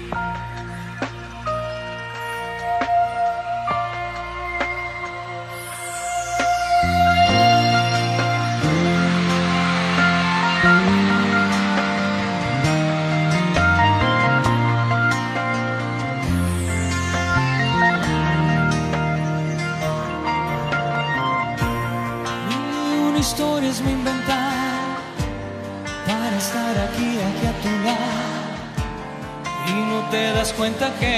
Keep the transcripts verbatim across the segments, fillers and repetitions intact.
Historias me inventar para estar aquí, aquí a tu lado, y no te das cuenta que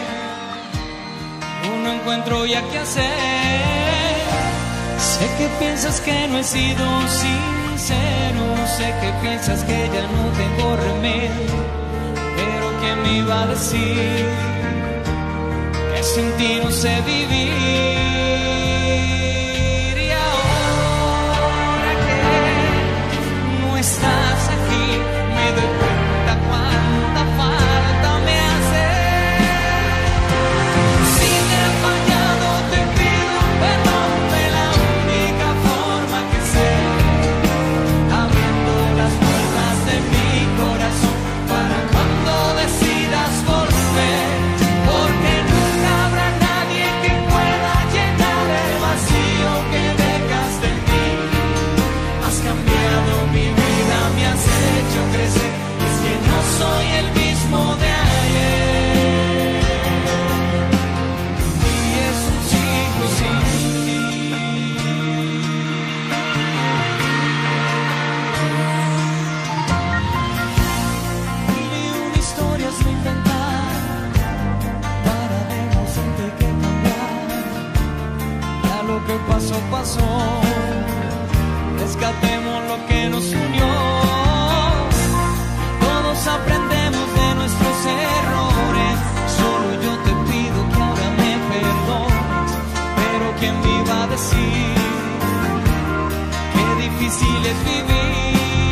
un encuentro ya que hacer. Sé que piensas que no he sido sincero, sé que piensas que ya no tengo remedio, pero ¿quién me iba a decir que sin ti no sé vivir? Estás aquí, me doy cuenta cuánta falta me hace. Si te he fallado, te pido perdón de la única forma que sé, abriendo las puertas de mi corazón para cuando decidas volver, porque nunca habrá nadie que pueda llenar el vacío que dejaste en mí. Has cambiado mi vida, me has hecho crecer, es que no soy el mismo de ayer, y es un chico sin ti. Mil y una historias me inventar para demostrarte que cambiar, ya lo que pasó, pasó. Rescatemos lo que nos unió. Todos aprendemos de nuestros errores. Solo yo te pido que ahora me perdones. Pero ¿quién me iba a decir qué difícil es vivir?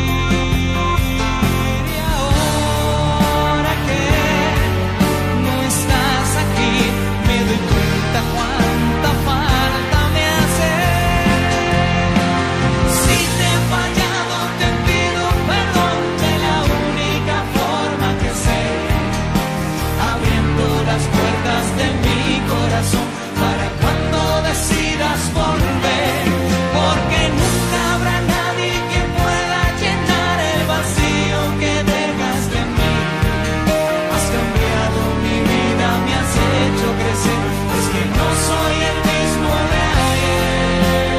Y ahora que no estás aquí, me doy cuenta cuánta falta me hace. Fallado, te pido perdón de la única forma que sé, abriendo las puertas de mi corazón para cuando decidas volver, porque nunca habrá nadie que pueda llenar el vacío que dejaste en mí. Has cambiado mi vida, me has hecho crecer, es que no soy el mismo de ayer.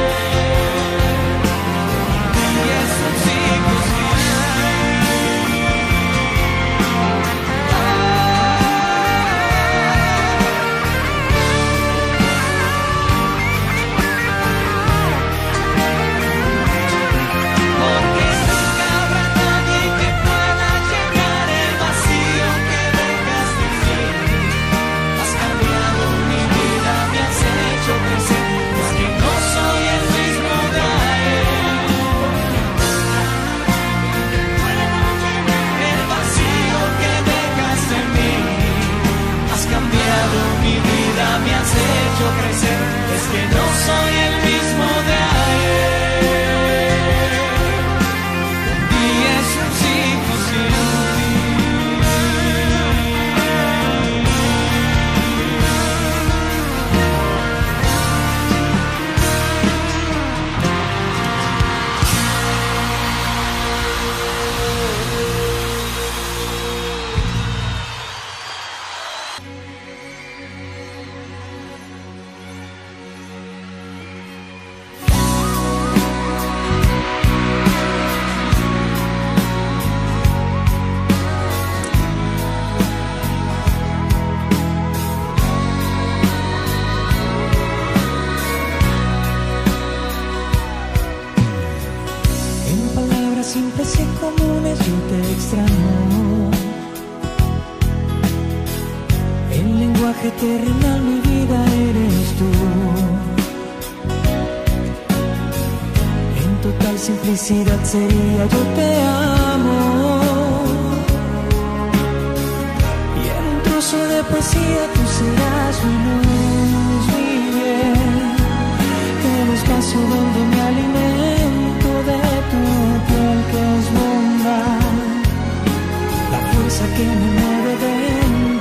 Mi vida me has hecho crecer, es que no soy el mismo de ayer, y es un ciclo sin simples y comunes yo te extraño. El lenguaje terrenal, mi vida eres tú. En total simplicidad sería yo te amo. Y en un trozo de poesía tú serás mi luz, mi bien. El espacio donde me alimento de tu piel que es bondad, la fuerza que me mueve dentro.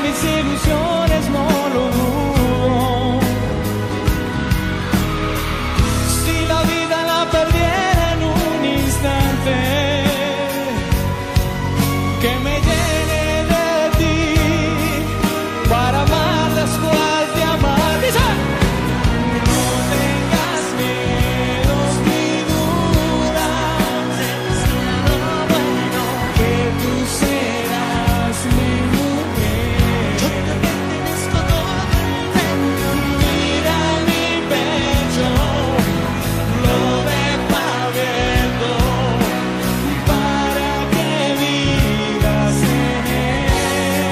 mis ilusiones, no lo dudo. Si la vida la perdiera en un instante, que me llene de ti para amar después de amar. ¡Dice! No tengas miedos ni dudas, que tú serás mi mujer. Yo te pertenezco todo entero. Mira mi pecho, lo dejo abierto para que vivas en él.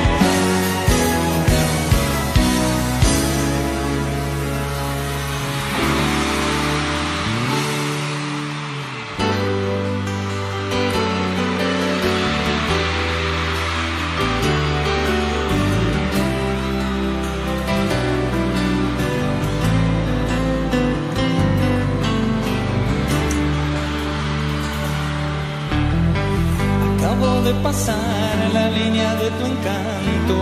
Acabo de pasar la línea de tu encanto,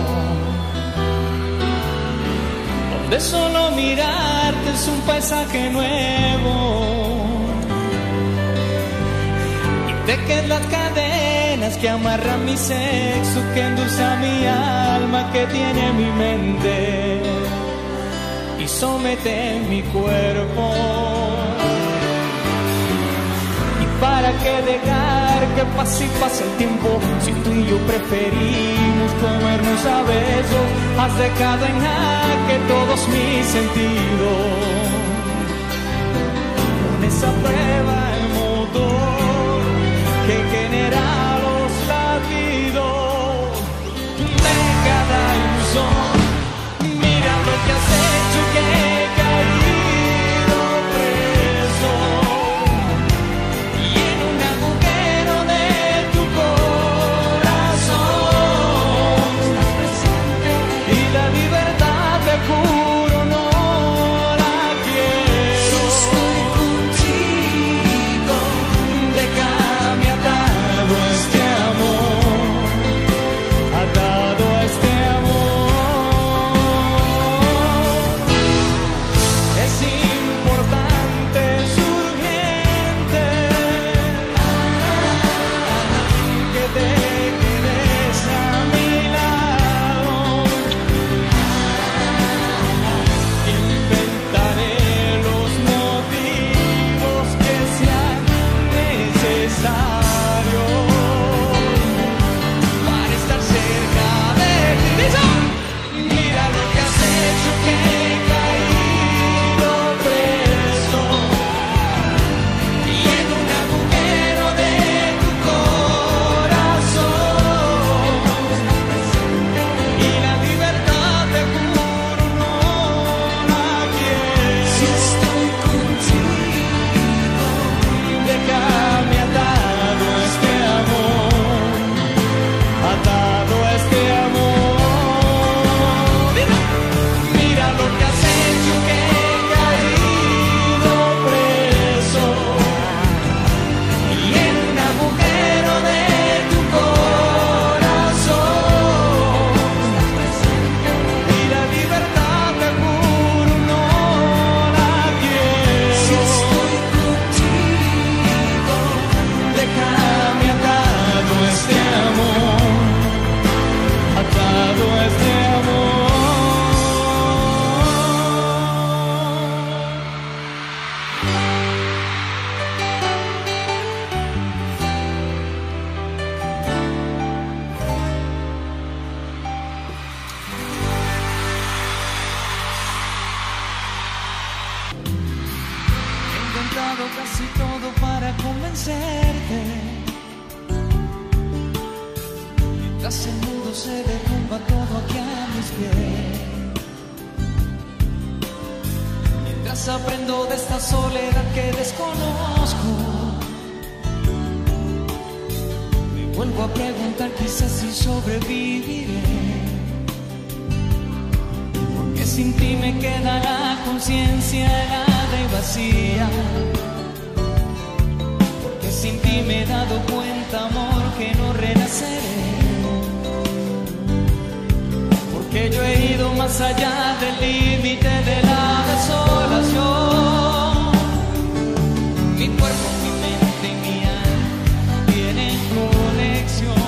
donde solo mirarte es un paisaje nuevo, y de que las cadenas que amarran mi sexo, que endulza mi alma, que tiene mi mente y somete mi cuerpo. ¿Para qué dejar que pase y pase el tiempo? Si tú y yo preferimos comernos a besos, has dejado en jaque todos mis sentidos. Pones a prueba el motor que genera los latidos de cada ilusión. Mira lo que has hecho, que he caído preso. Juro no la quiero. Si estoy contigo, déjame atado a este amor, atado a este amor. Es importante, es urgente que te quedes a mi lado. Inventaré los motivos que sean necesarios para estar cerca de ti. Mira lo que has hecho, que he caído preso y en un agujero de tu corazón, y la libertad te juro no la quiero. Si estoy contigo, déjame atado a este amor, atado a este amor. Mira, mira lo que has hecho, que he caído preso y en un agujero de tu corazón, y la libertad te juro no la quiero. Si estoy contigo, déjame atado a este amor, atado a este amor. He intentado casi todo para convencerte, mientras el mundo se derrumba todo aquí a mis pies, mientras aprendo de esta soledad que desconozco. Me vuelvo a preguntar quizás si sobreviviré, porque sin ti me queda la conciencia helada y vacía, porque sin ti me he dado cuenta, amor, que no renaceré. que yo he ido más allá del límite de la desolación. Mi cuerpo, mi mente y mi alma tienen conexión,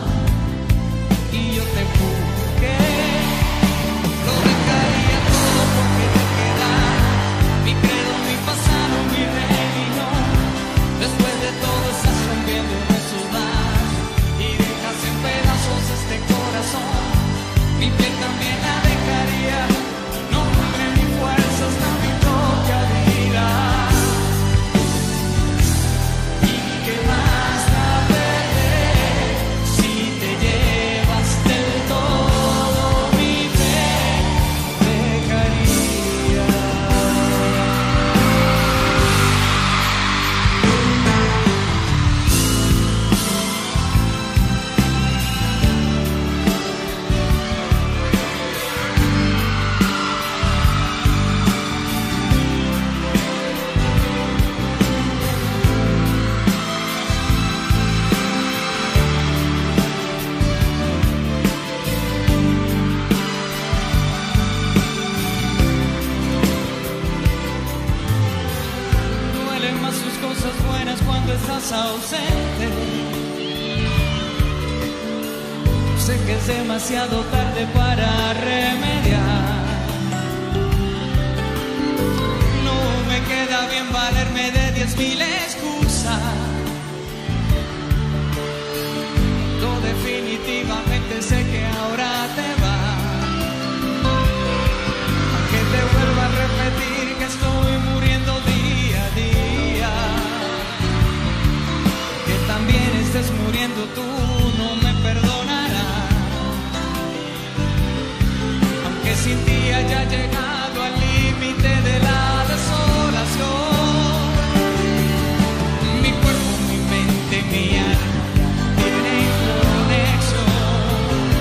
y yo te juro que lo dejaría todo porque te quedara mi credo, mi pasado, mi religión. Después de todo estás rompiendo esos lazos y dejas en pedazos este corazón. Mi piel también la dejaría, no tendré ni fuerzas, no mi propia vida. ¿Y qué más da perder si te llevas del todo mi fe? Dejaría. Duelen más sus cosas buenas cuando estás ausente. Sé que es demasiado tarde para remediar. No me queda bien valerme de diez mil excusas. Yo definitivamente sé que ahora te vas. Aunque te vuelva a repetir que estoy muriendo día a día, que también estés muriendo tú no me perdonarás. Aunque sin ti haya llegado al límite de la desolación, mi cuerpo, mi mente, mi alma tienen conexión,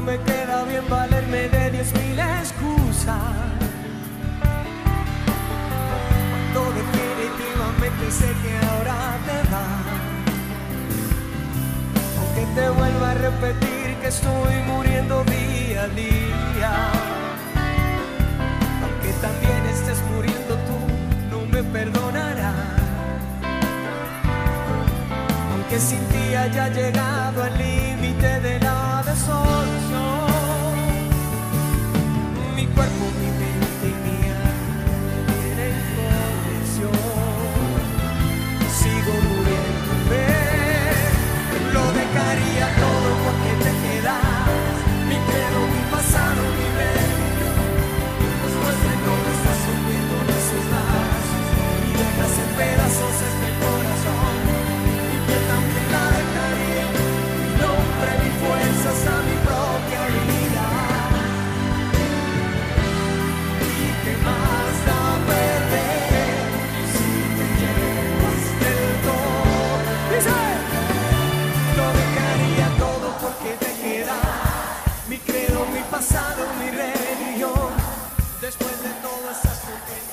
me queda bien valerme de diez mil excusas, cuando definitivamente sé que ahora te vas. Aunque te vuelva a repetir que estoy muriendo día a día, aunque también estés muriendo tú, no me perdonarás. Aunque sin ti haya llegado al límite de la desolación, mi cuerpo, mi mente y mi alma tienen condición. Sigo muriéndome, lo dejaría todo porque te quedas. Mi credo, mi pasado, mi religión. Después de todo estás hundiendo en esos brazos y dejas en pedazos este corazón. También la dejaría, mi nombre, mi fuerza, hasta mi propia vida. ¿Y qué más da perder si te llevas del todo? Dice, lo dejaría todo porque te quedas. Mi credo, mi pasado, mi religión. Después de todo estás contigo.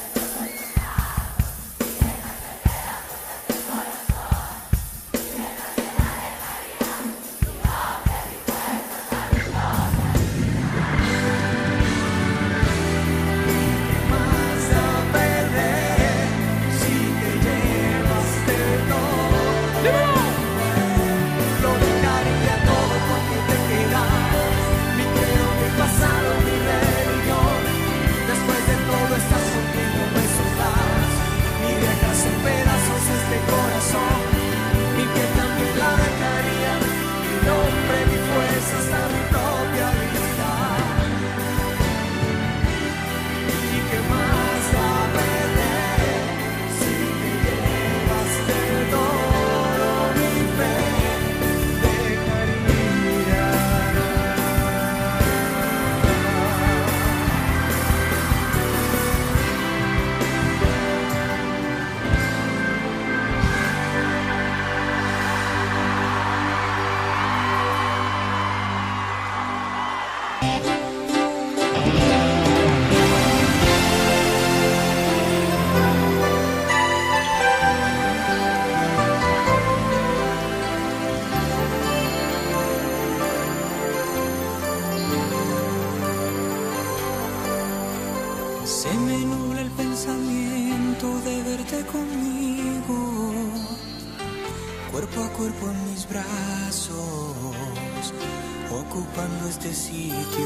Se me nubla el pensamiento de verte conmigo, cuerpo a cuerpo en mis brazos, ocupando este sitio.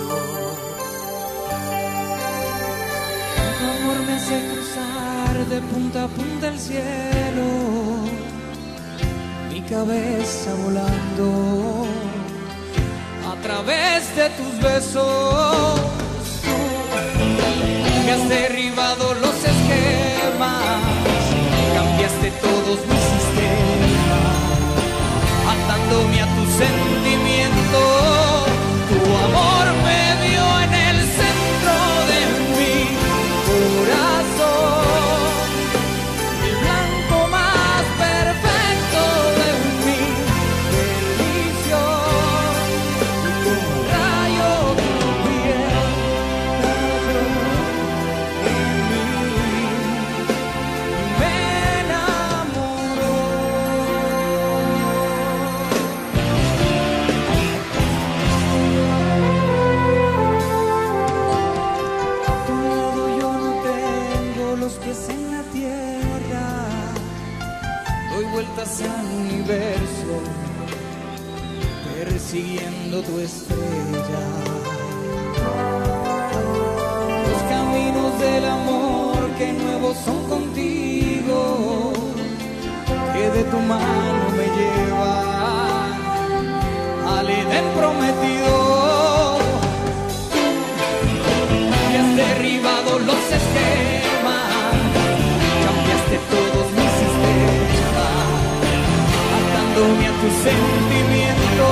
Tu amor me hace cruzar de punta a punta el cielo, mi cabeza volando a través de tus besos. Que has derribado los esquemas, cambiaste todos mis sistemas, atándome a tu sentimiento. Tu amor me dio en el centro de mi corazón, el blanco más perfecto de mi bendición. Como rayo tu piel en la tierra, doy vueltas al universo, persiguiendo tu estrella. Los caminos del amor que nuevos son contigo, que de tu mano me llevan al Edén prometido. Y has derribado los esquemas, cambiaste todos mis sistemas, atándome a tu sentimiento.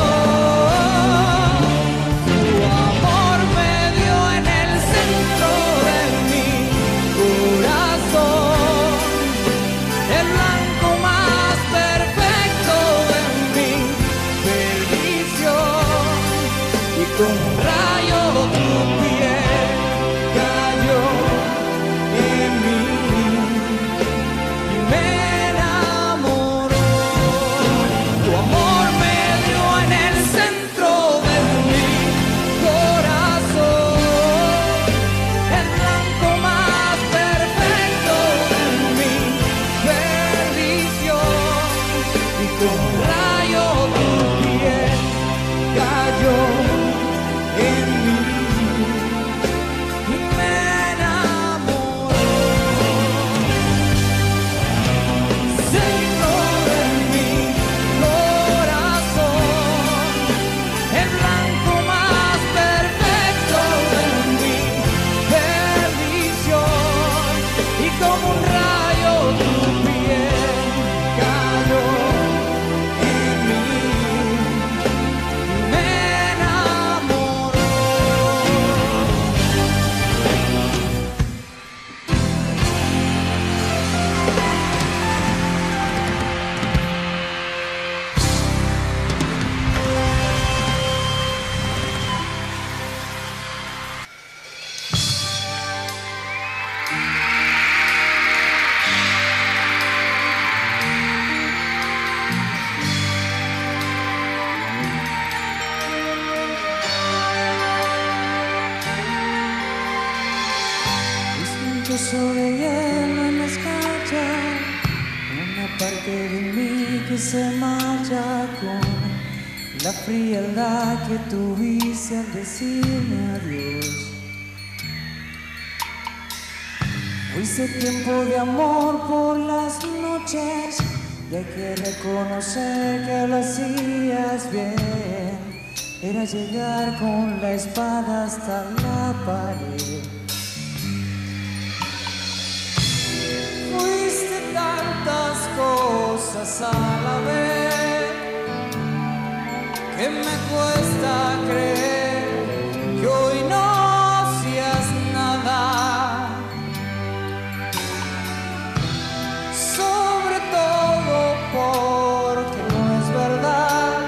Tu amor me dio en el centro de mi corazón, el blanco más perfecto de mi perdición. con un rayo tu piel cayó en mí y me enamoró. Tu amor me dio en el centro de mi corazón, el blanco más perfecto de mi perdición, y con un rayo tu piel cayó en mí y me enamoró. Centro de mi corazón, el blanco más perfecto de mi perdición, y como un rayo tu piel cayó en mí y me enamoró. Eso de hielo en las calles, una parte de mí que se marcha con la frialdad que tuviste al decirme adiós. Fuiste tiempo de amor por las noches, y hay que reconocer que lo hacías bien. Era llegar con la espada hasta la pared. Fuiste tantas cosas a la vez que me cuesta creer que hoy no seas nada. Sobre todo porque no es verdad,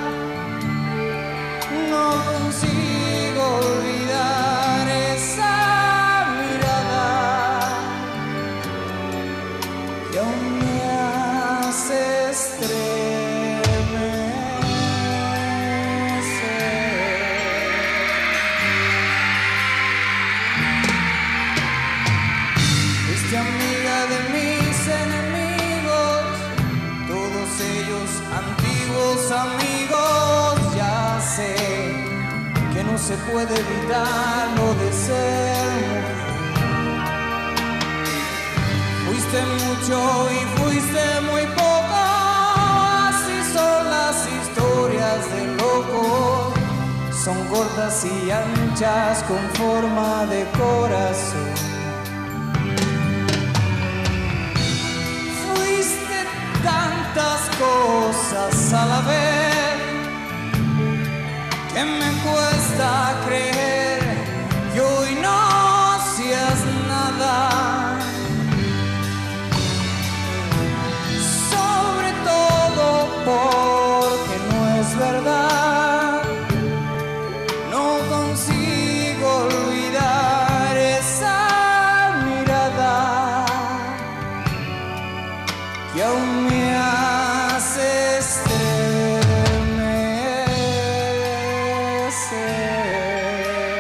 no consigo olvidar esa mirada que aún me hace estremecer. Fuiste amiga de mis enemigos, todos ellos antiguos amigos. Ya sé que no se puede evitar lo de ser mujer. Fuiste mucho y fuiste muy poco, así son las historias de locos. Son cortas y anchas con forma de corazón. Fuiste tantas cosas a la vez que me cuesta creer que hoy no seas nada. Sobre todo porque no es verdad, no consigo olvidar esa mirada que aún me hace estremecer.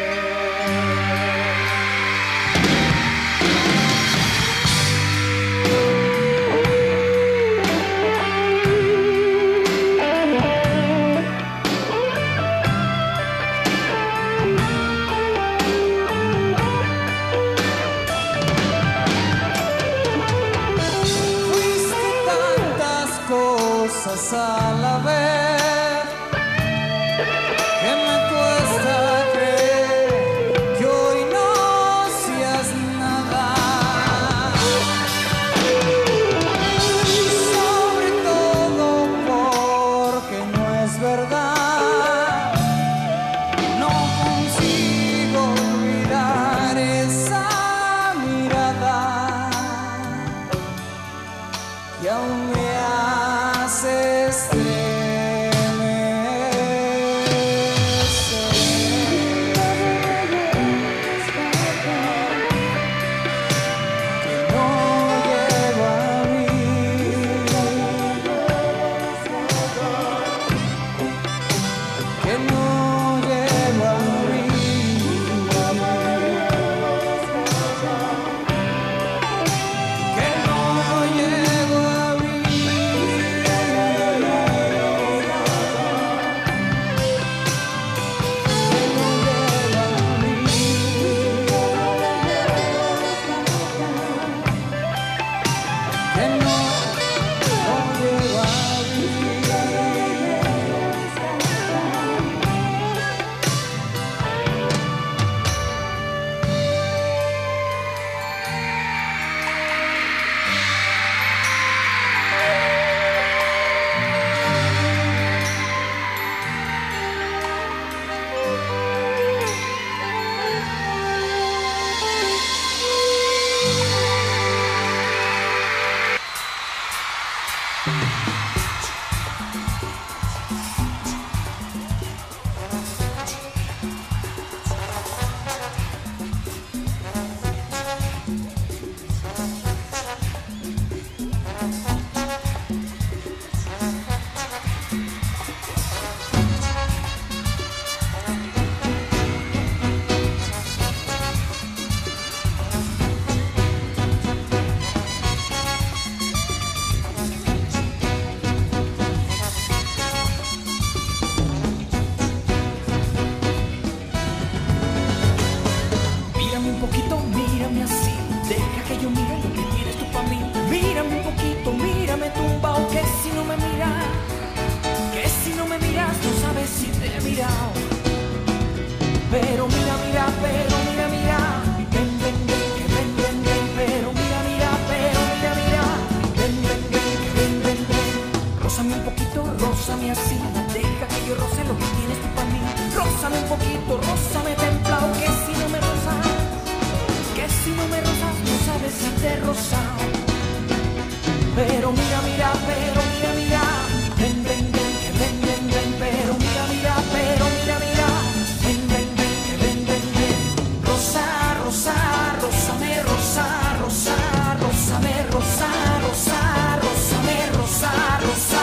Rózame un poquito, rózame templado, que si no me rozas, que si no me rozas, no sabes si te he rozado. Pero mira, mira, pero mira, mira, ven, ven, ven, que ven, ven, ven, pero mira, mira, pero mira, mira, ven, ven, ven, que ven, ven, ven. Rosa, rosa, rózame, rosa, rosa, rózame, rosa, rosa, rózame, rosa, rosa.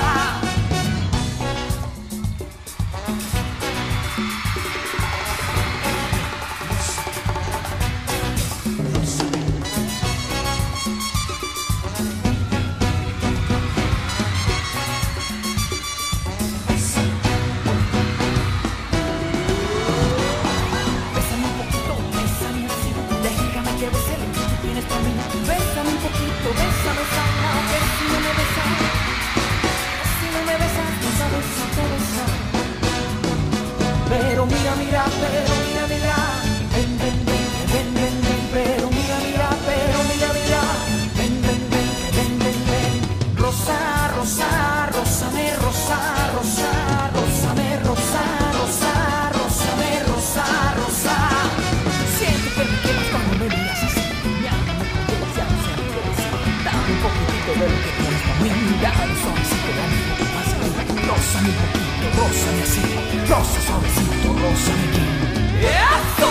Pero mira, mira, pero mira, mira, ven, ven, ven, ven, ven, ven, pero mira, mira, pero mira, mira, ven, ven, ven, ven, ven, ven. Rosa, rosa, rózame, rosa, rosa, rózame, rosa, rosa, rózame, rosa, rosa. Siento que me quemas cuando me miras así, mi alma me convence a ser feliz. Dame un poquitito de lo que tienes para mí, dame un suavecito, dame un poco más a mí. Rózame un poquito, rózame así, rosa suavecito, rózame aquí. ¡Eso!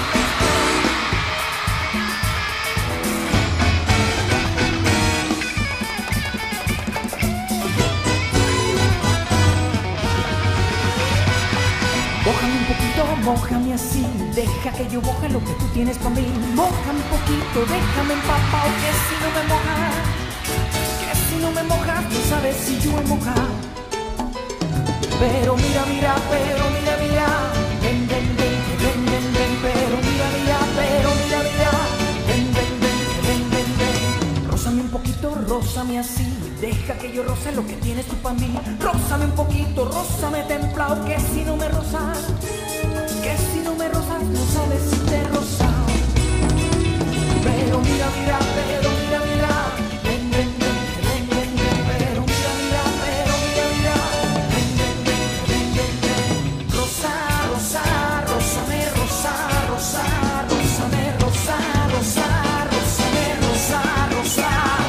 Mójame un poquito, mójame así, deja que yo moje lo que tú tienes para mí. Mójame un poquito, déjame empapado, que si no me mojas, que si no me mojas, no sabes si yo he mojado. Pero mira, mira, pero mira, mira, ven, ven, ven, ven, ven, ven, pero mira, mira, pero mira, mira, ven, ven, ven, ven, ven, ven. Rózame un poquito, rózame así, deja que yo roce lo que tienes tú para mí. Rózame un poquito, rózame templado, que si no me rozas, que si no me rozas, no sabes si te he rozado. Pero mira, mira, pero mira, mira, ven, ven, ven, ven, ven, ven, pero mira, mira, pero mira, mira, ven, ven, ven, ven, ven, ven. Rosa, rosa, rózame, rosa, rosa, rózame, rosa, rosa, rózame, rosa, rosa.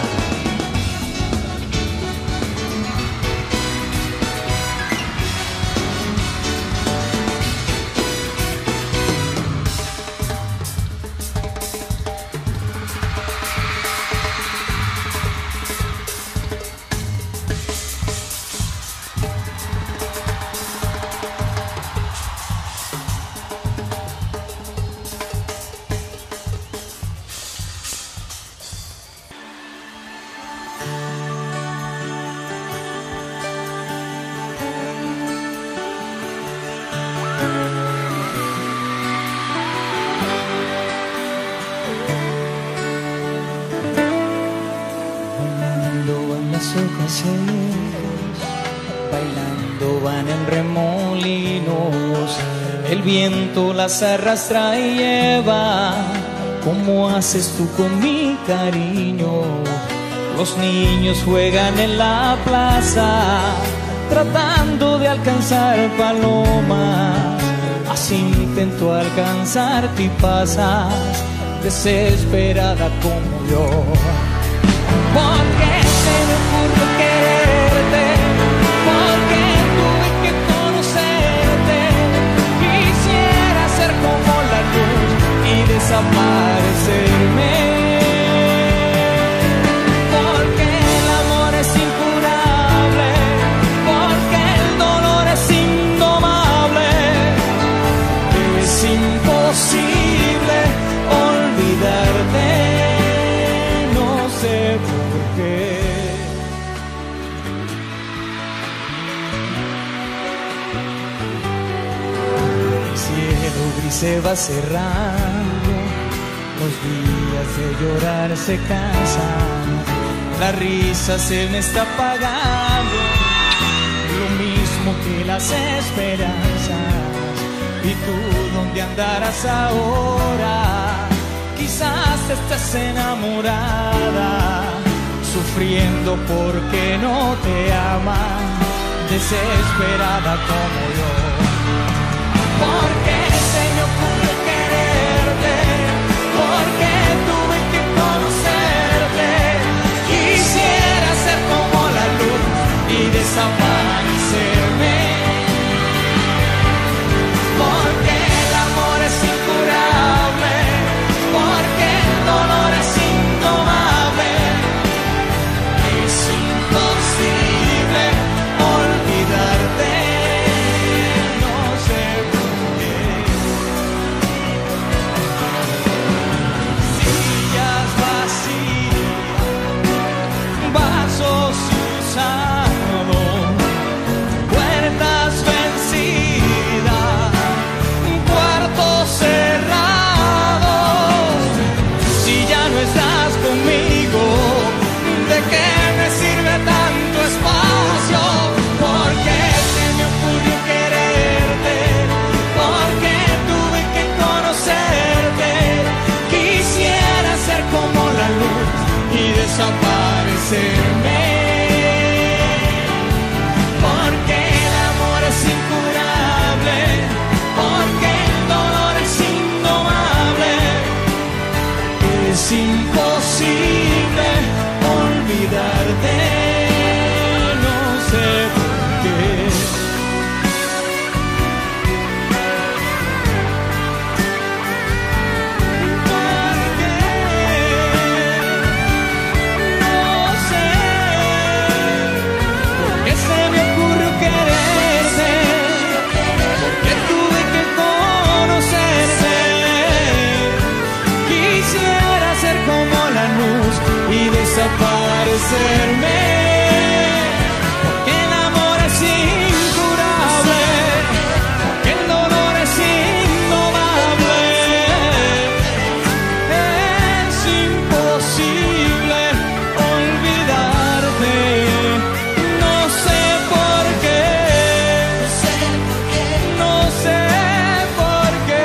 Bailando van en remolinos, el viento las arrastra y lleva, como haces tú con mi cariño. Los niños juegan en la plaza, tratando de alcanzar palomas. Así intento alcanzarte y pasas, desesperada como yo. Porque se me ocurrió quererte, porque tuve que conocerte. Quisiera ser como la luz y desaparecerme. Porque el amor es incurable, porque el dolor es indomable. Es imposible olvidarte. No sé por qué. El cielo gris se va cerrando, los días de llorar se cansan, la risa se me está apagando, lo mismo que las esperanzas. ¿Y tú dónde andarás ahora? Quizás estés enamorada, sufriendo porque no te aman, desesperada como yo. Porque convencerme, porque el amor es incurable, porque el dolor es indomable. Es imposible olvidarte, no sé por qué, no sé por qué.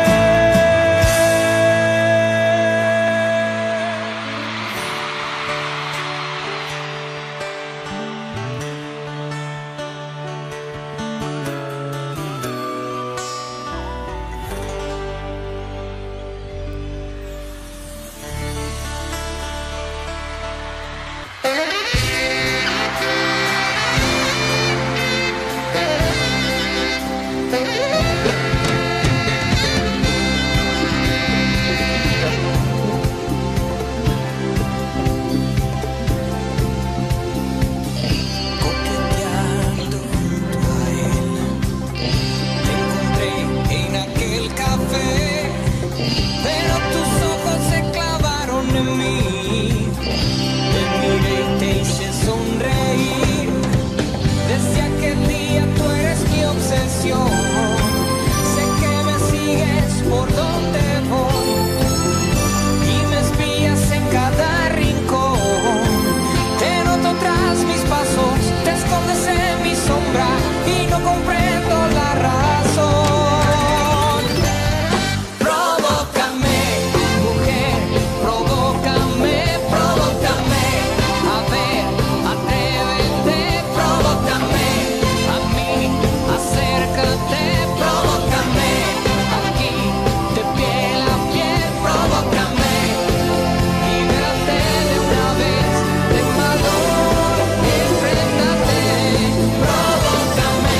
Coqueteando junto a él, te encontré en aquel café, pero tus ojos se clavaron en mí. Te miré y te hice sonreír. Desde aquel día tú eres mi obsesión. Sé que me sigues por donde voy y me espías en cada rincón. Te noto tras mis pasos, te escondes en mi sombra y no comprendo la razón. Provócame, mujer, provócame, provócame. A ver, atrévete, provócame. A mí, acércate, provócame. Aquí, de piel a piel, provócame. Líbrate de una vez, ten valor, enfréntate, provócame.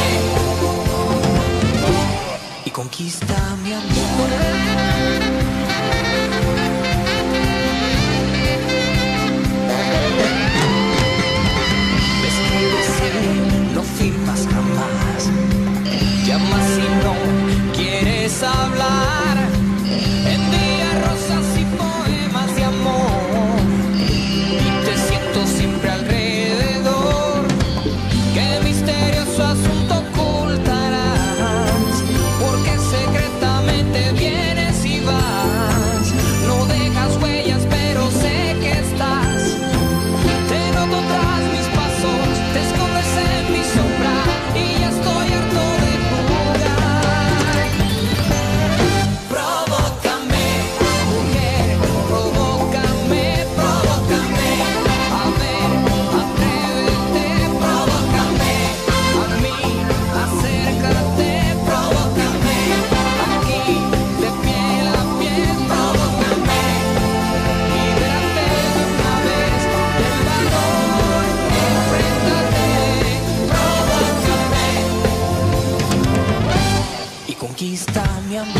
Y conquista mi amor. Me escribes y no firmas jamás. Llamas si no quieres hablar. Envías rosas y poemas de amor. Y te siento siempre alrededor. ¿Qué misterioso asunto ocultarás? Porque secretamente vienes y vas. No dejas huellas, pero sé que estás. Te noto tras mis pasos, te escondes en mi sombra y ya estoy harto de jugar. Provócame, mujer, provócame, provócame. A ver, atrévete, provócame. A mí, acércate, provócame. Aquí, de piel a piel, provócame. Líbrate de una vez del valor, enfréntate, provócame. Y conquista mi amor.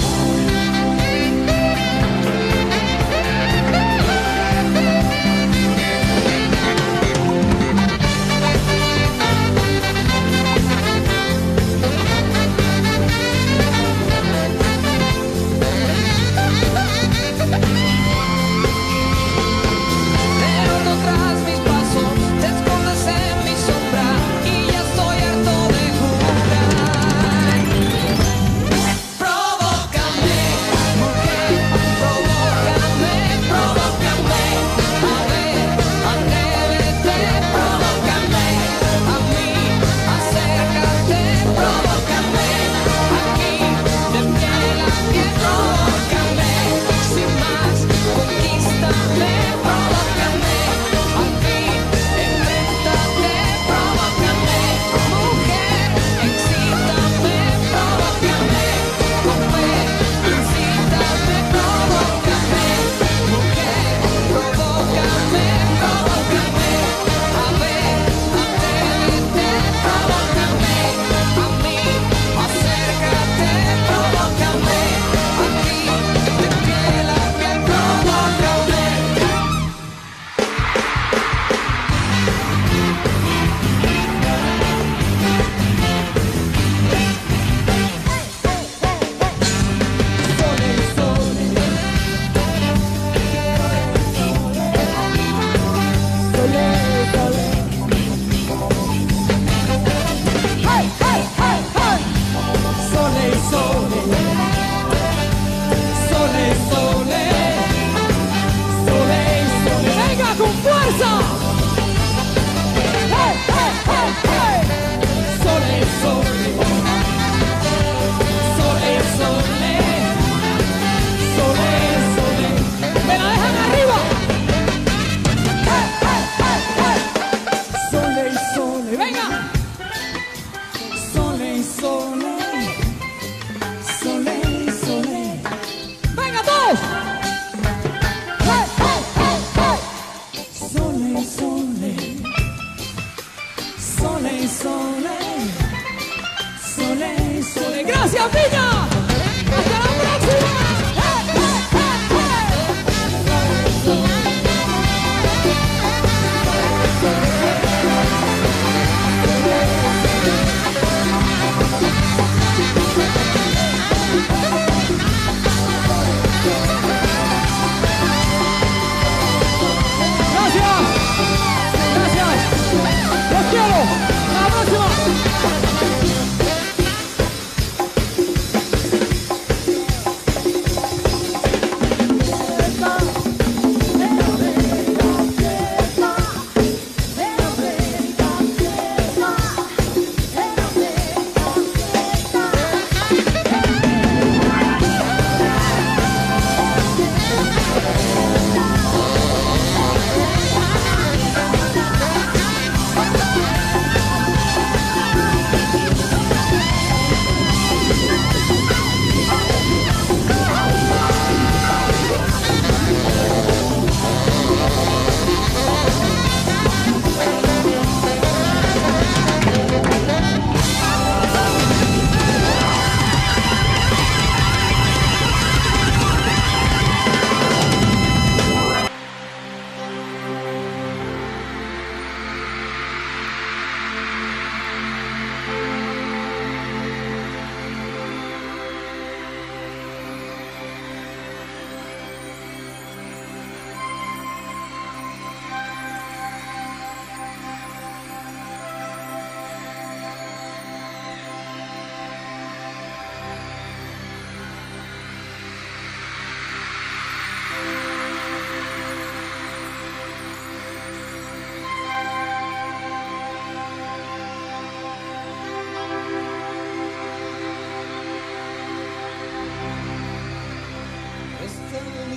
Te noto tras mis pasos, te escondes en mi sombra y ya estoy harto de jugar. Provócame,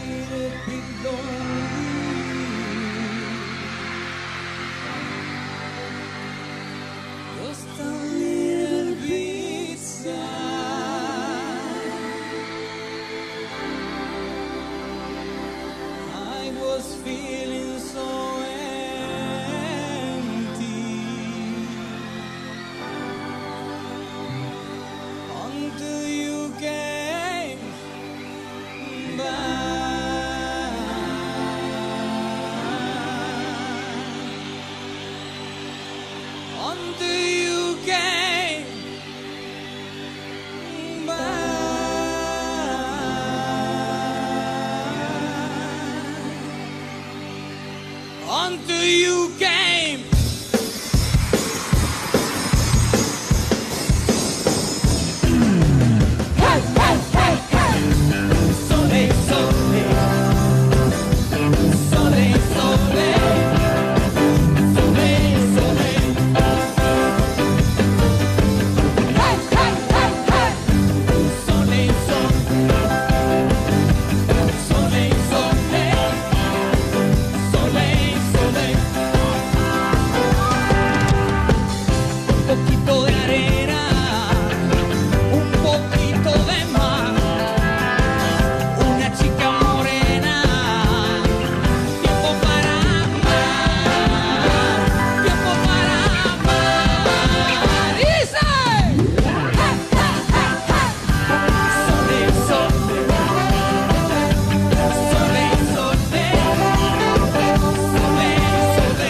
little bit lonely. Just a little bit sad. I was feeling so empty until you came back. Until you came back. Until you came. Hey, hey, hey, hey. Sole, sole. Sole, sole. Sole, sole. Hey, hey, hey, hey. Sole, sole. Sole, sole. Sole, sole. Un poquito de arena, un poquito de mar, una chica morena, tiempo para amar, tiempo para amar. Dice, sole, sole, sole, sole, sole, sole.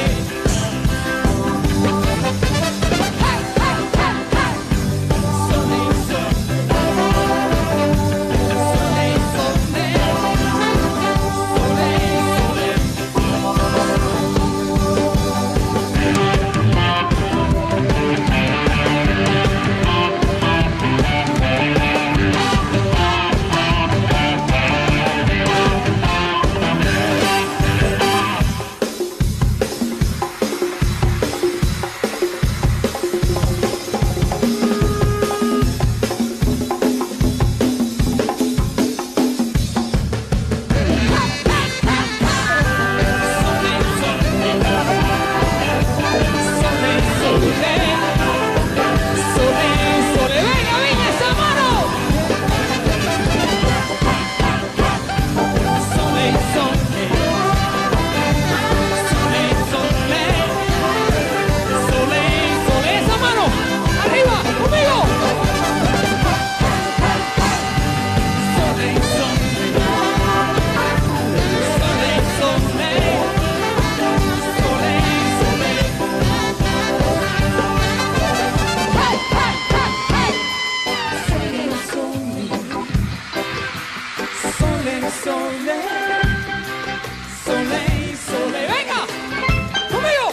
Sole, sole, sole, venga, conmigo.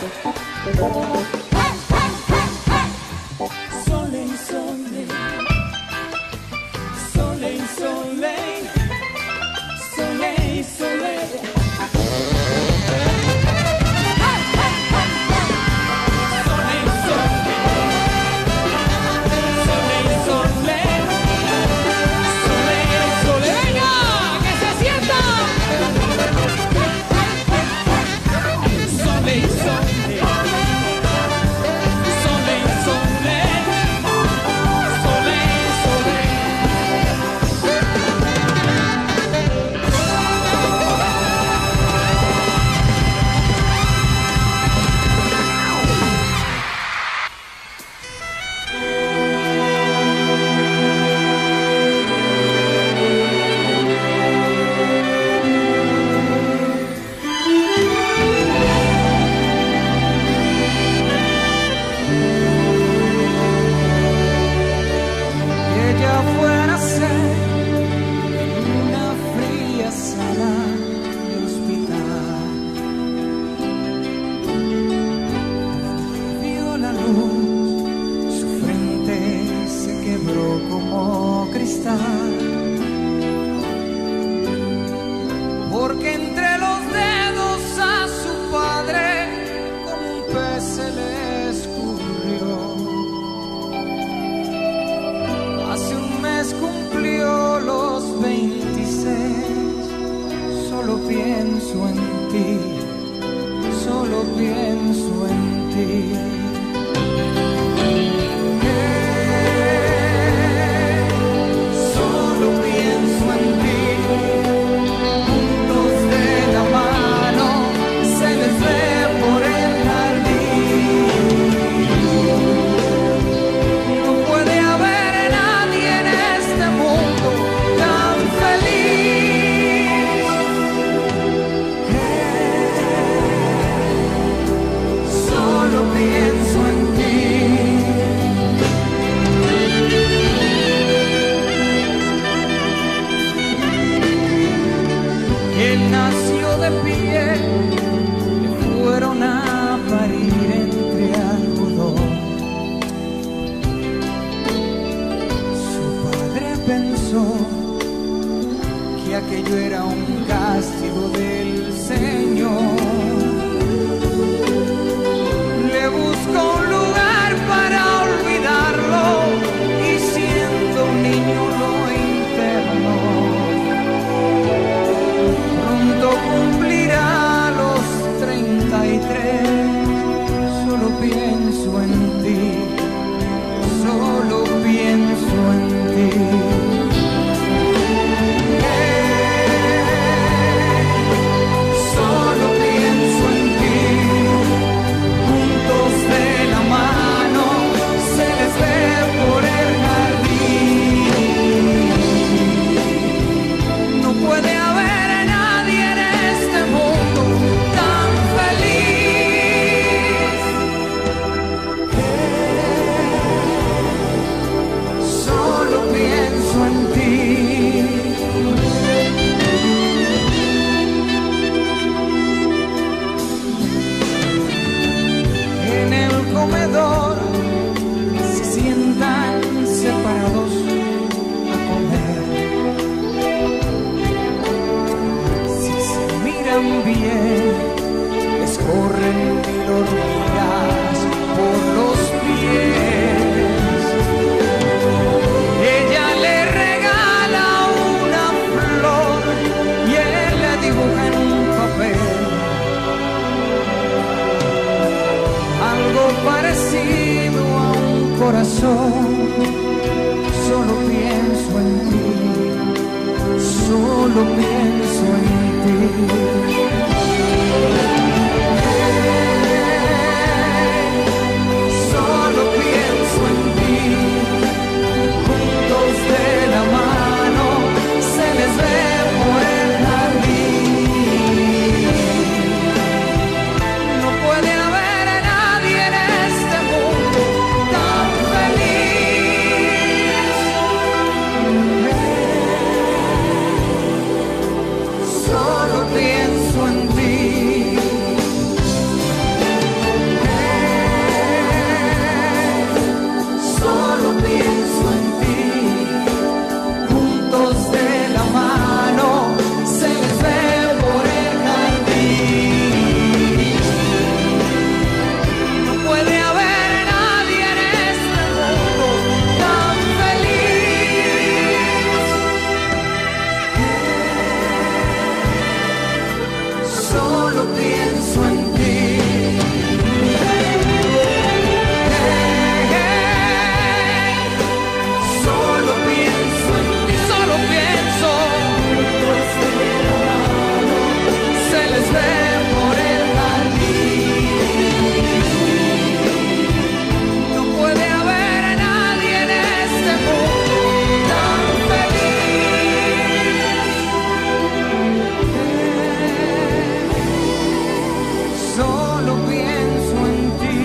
Sole, sole, sole, sole, sole, sole. Sole, sole, pienso en ti, solo pienso en ti. Que aquello era un castigo del Señor. Le buscó un lugar para olvidarlo y siendo un niño lo internó. Pronto cumplirá los treinta y tres. Solo pienso en ti, solo pienso en ti. Se sientan separados a comer. Si se miran bien, les corren mil hormigas por los pies. Ella le regala una flor y él la dibuja en un papel. Algo parecido a un corazón. Solo pienso en ti, solo pienso en ti. Solo pienso en ti. Juntos de la mano se les ve por el jardín. No puede haber pienso en ti. Solo pienso en ti. Juntos de la mano se les ve por el jardín. No puede haber nadie en este mundo tan feliz. Solo pienso en ti. Hey, hey. Solo pienso en ti. Solo pienso. Se les ve por el jardín. No puede haber nadie en este mundo tan feliz. Solo pienso en ti.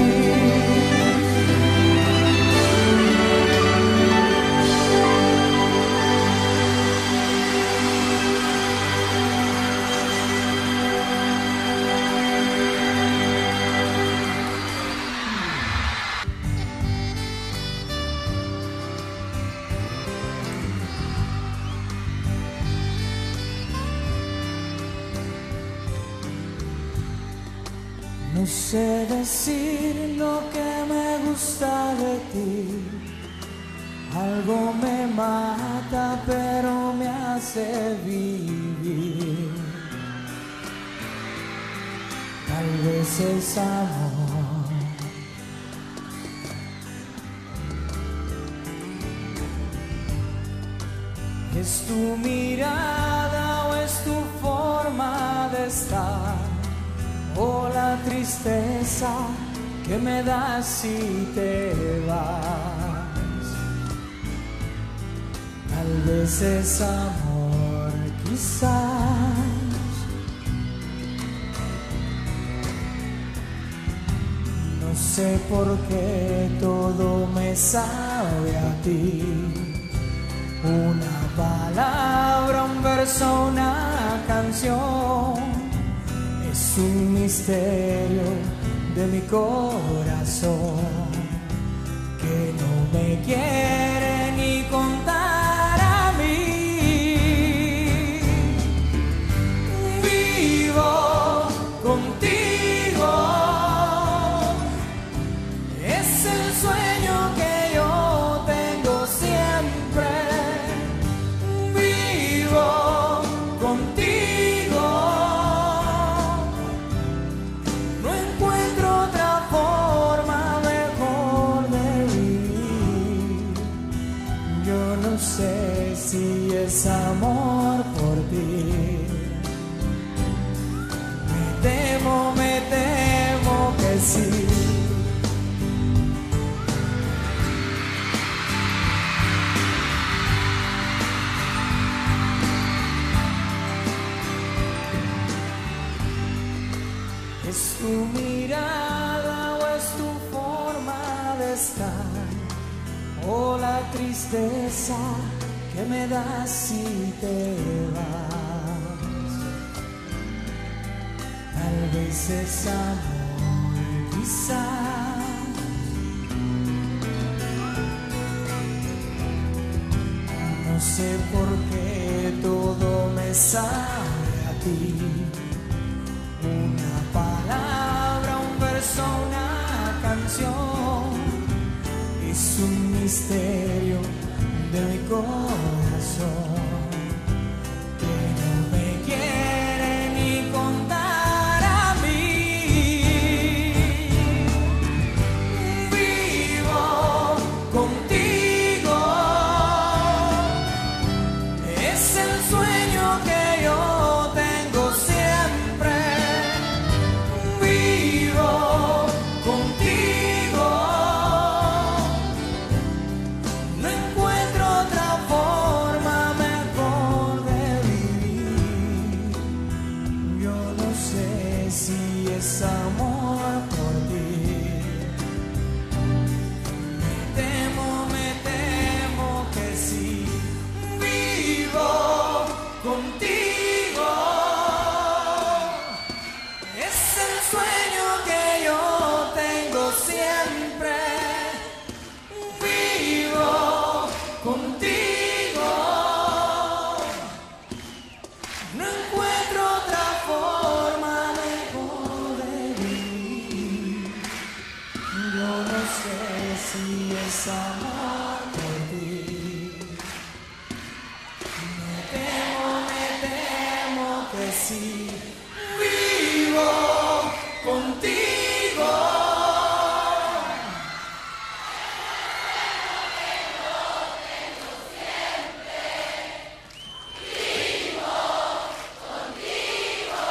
No sé decir lo que me gusta de ti. Algo me mata pero me hace vivir. tal vez es amor. ¿Es tu mirada o es tu forma de estar? ¿O la tristeza que me das si te vas? Tal vez es amor, quizás. No sé por qué todo me sabe a ti. Una palabra, un verso, una canción, es un misterio de mi corazón que no me quiere ni contar a mí. Vivo contigo, es el sueño que yo tengo siempre. Contigo no encuentro otra forma mejor de vivir. Yo no sé si es amor por ti. Me temo, me temo que sí. ¿Es tu mirada o es tu forma de estar? ¿O la tristeza que me das si te vas? Tal vez es amor, quizás. No sé por qué todo me sabe a ti. Una palabra, un verso, una canción, es un misterio de mi corazón que no me quiere ni contar a mí. Vivo contigo, es el sueño que yo tengo siempre. Es amor por ti. Me temo, me temo que sí. Vivo contigo, es el sueño que yo tengo siempre. Vivo contigo, no encuentro otra forma. Si es amor por ti, me temo, me temo que sí. Vivo contigo. Vivo contigo.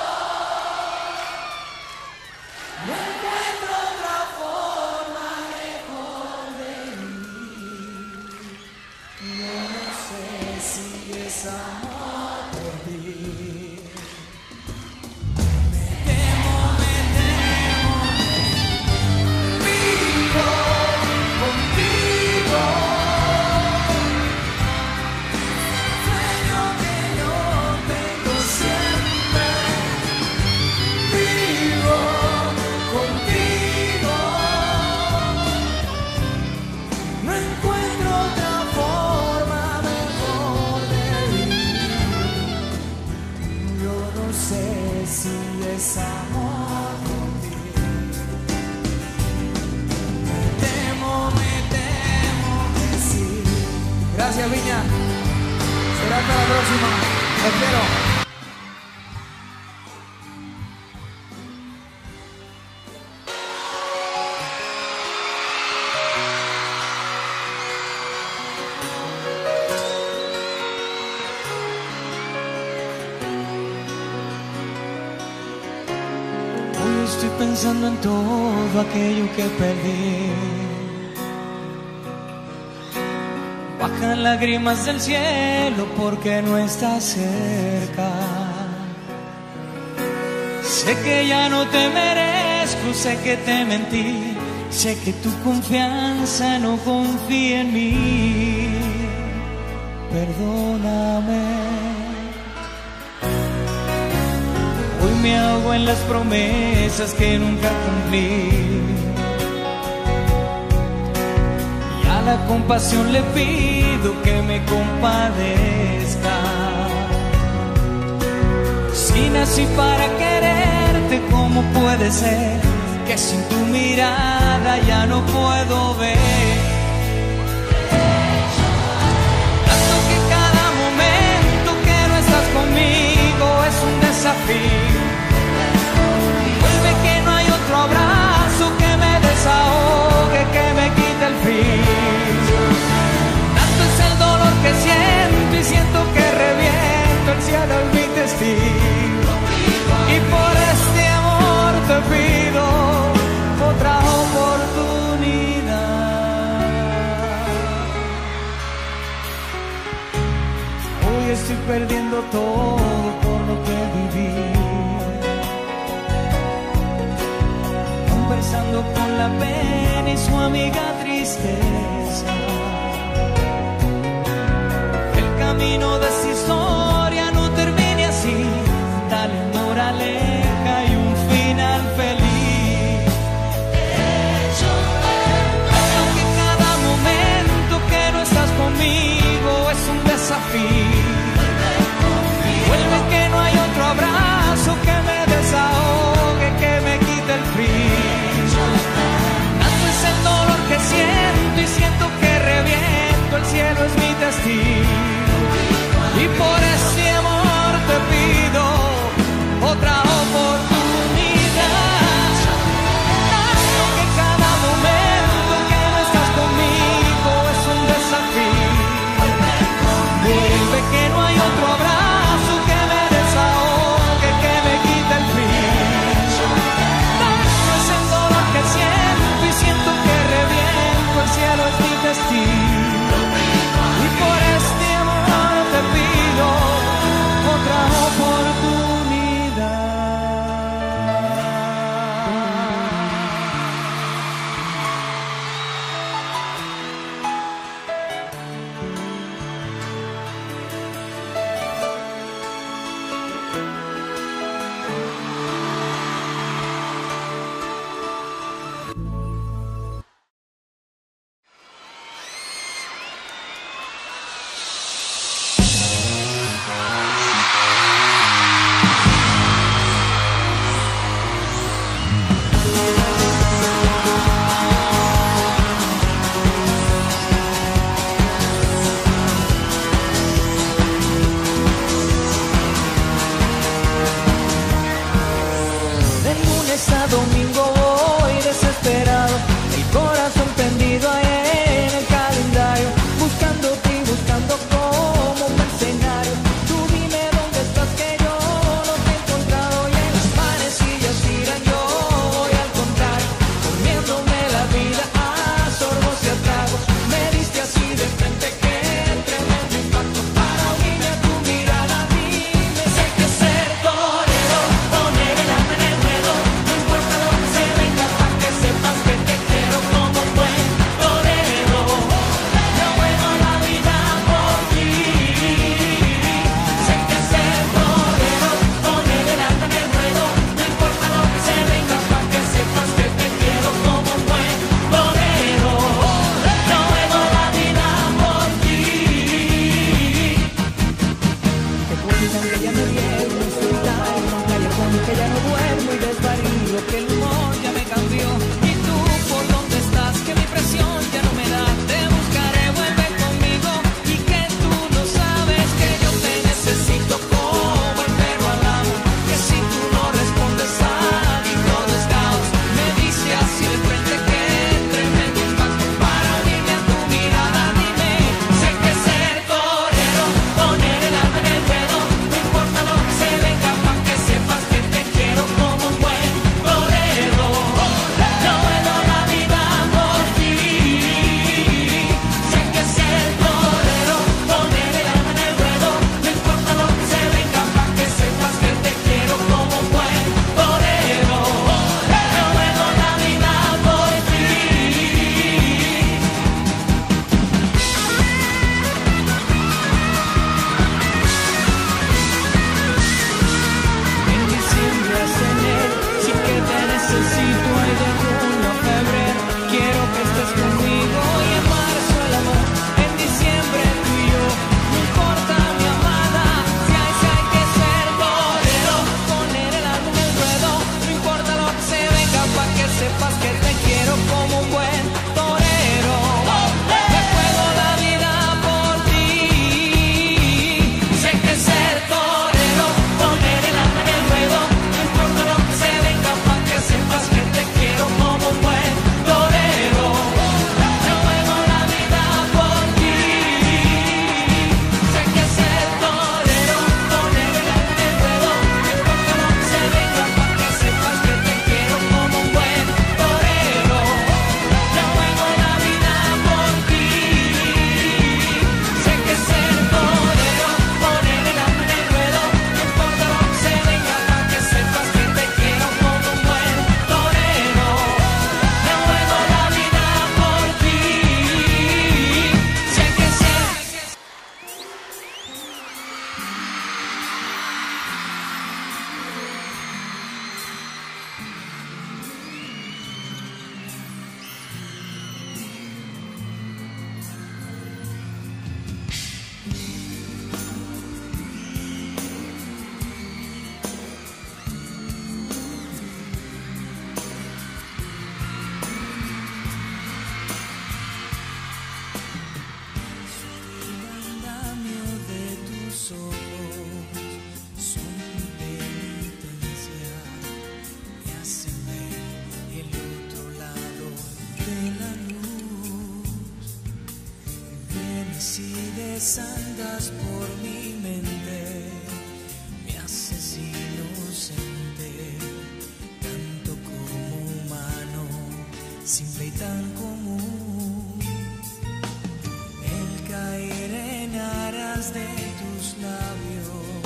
No encuentro otra forma mejor de vivir. Yo no sé si es amor por ti. Me temo, me temo. Vivo contigo. Sueño que yo tengo siempre. Vivo contigo. No encuentro otra forma mejor de vivir. Yo no sé si es amor por ti. Me temo, me temo que sí. Gracias, Viña. Será hasta la próxima. Los quiero. estoy pensando en todo aquello que perdí. Bajan lágrimas del cielo porque no estás cerca. Sé que ya no te merezco, sé que te mentí, sé que tu confianza no confía en mí. Perdóname. Hoy me ahogo en las promesas que nunca cumplí. Y a la compasión le pido que me compadezca. Si nací para quererte, ¿cómo puede ser que sin tu mirada ya no puedo ver? Tanto que cada momento que no estás conmigo es un desafío. Vuelve que no hay otro abrazo que me desahogue, que me quite el frío. Tanto es el dolor que siento y siento que reviento, el cielo es mi testigo. Y por este amor te pido otra oportunidad. Hoy estoy perdiendo todo por lo que viví. Conversando con la pena y su amiga tristeza. El camino de esta historia no termine así. Dale moraleja y un final feliz. Creo que cada momento que no estás conmigo es un desafío. Vuelve que no hay otro abrazo que me desahogue, que me quite el frío. Tanto es el dolor que siento y siento que reviento, el cielo es mi testigo. Y por ese amor te pido otra oportunidad. Tanto que cada momento que no estás conmigo es un desafío. Vuelve que no hay otro abrazo que me desahogue, que me quite el frío. Tanto es el dolor que siento y siento que reviento, el cielo es mi testigo. Y por este amor te pido pasas por mi mente, me haces inocente, tanto como humano, simple y tan común. El caer en aras de tus labios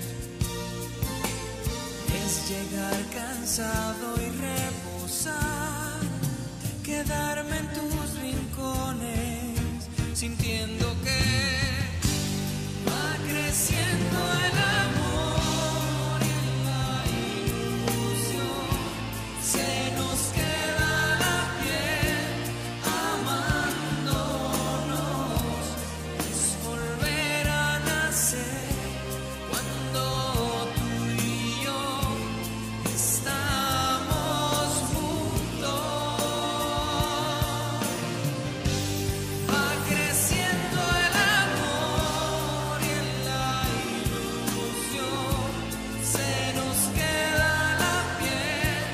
es llegar cansado y reposar, quedarme en tus rincones, sintiendo que va creciendo el amor y la ilusión. Se nos queda la piel amándonos, es volver a nacer cuando tú y yo estamos juntos. Va creciendo el amor y la ilusión, se nos queda la piel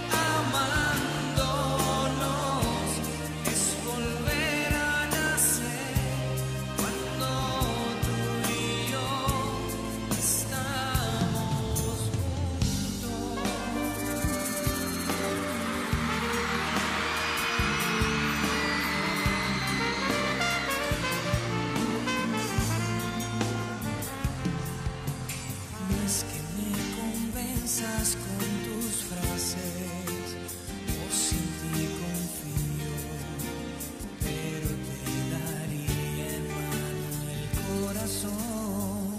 amándonos, es volver a nacer cuando tú y yo estamos juntos. No es que me convenzas con tus frases, o sin ti confío, pero te daría en mano el corazón.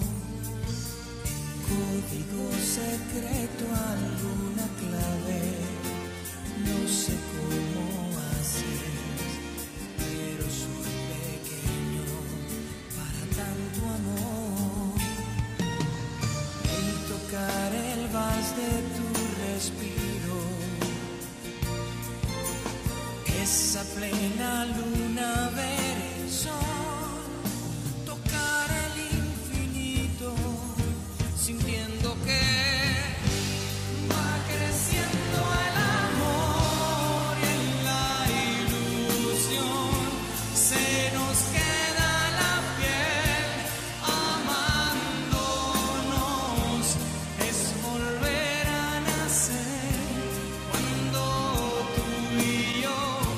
Código secreto, alguna clave, no sé cómo haces, pero soy pequeño para tanto amor. El tocar el vals de tu respiro, esa plena luna, ver el sol, tocar el infinito, sintiendo que va creciendo el amor y la ilusión. Se nos queda la piel amándonos, es volver a nacer cuando tú y yo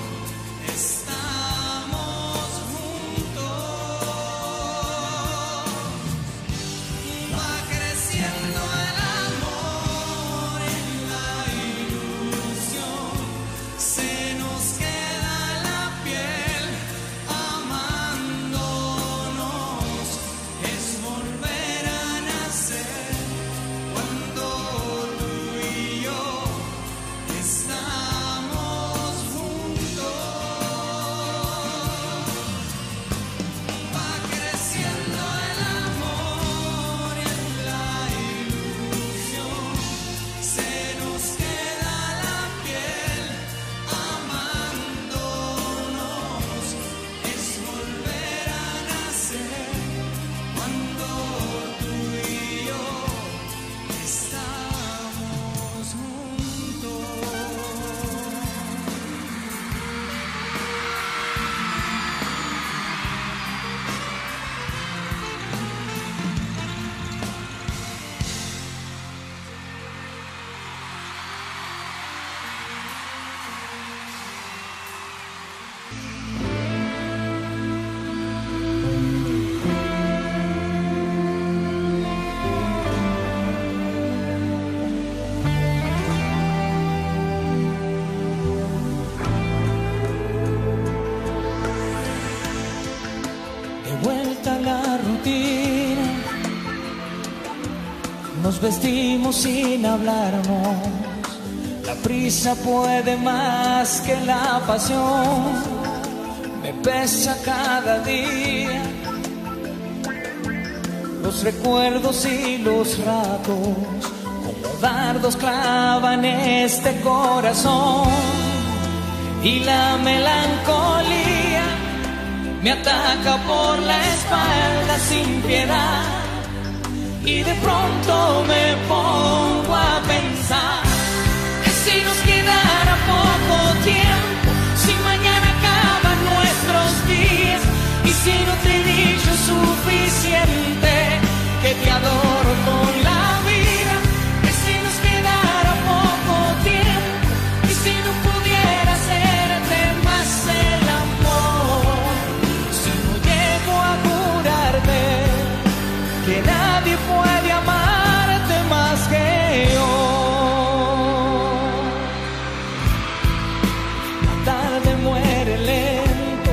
estamos juntos. Va creciendo el amor y la ilusión, se nos queda la piel amándonos, es volver a nacer cuando tú y yo estamos juntos. Va creciendo el amor y la ilusión, se nos queda la piel amándonos, es volver a nacer cuando tú y yo estamos juntos. De vuelta a la rutina, nos vestimos sin hablarnos. La prisa puede más que la pasión, me pesa cada día. Los recuerdos y los ratos, como dardos clavan este corazón. Y la melancolía me ataca por la espalda sin piedad, y de pronto me pongo a pensar que si nos quedara poco tiempo, si mañana acaban nuestros días, y si no te he dicho suficiente, que te adoro con la vida, que si nos quedara poco tiempo, y si no pudiera hacerte más el amor, si no llego a jurarte que nadie puede amarte más que yo. La tarde muere lento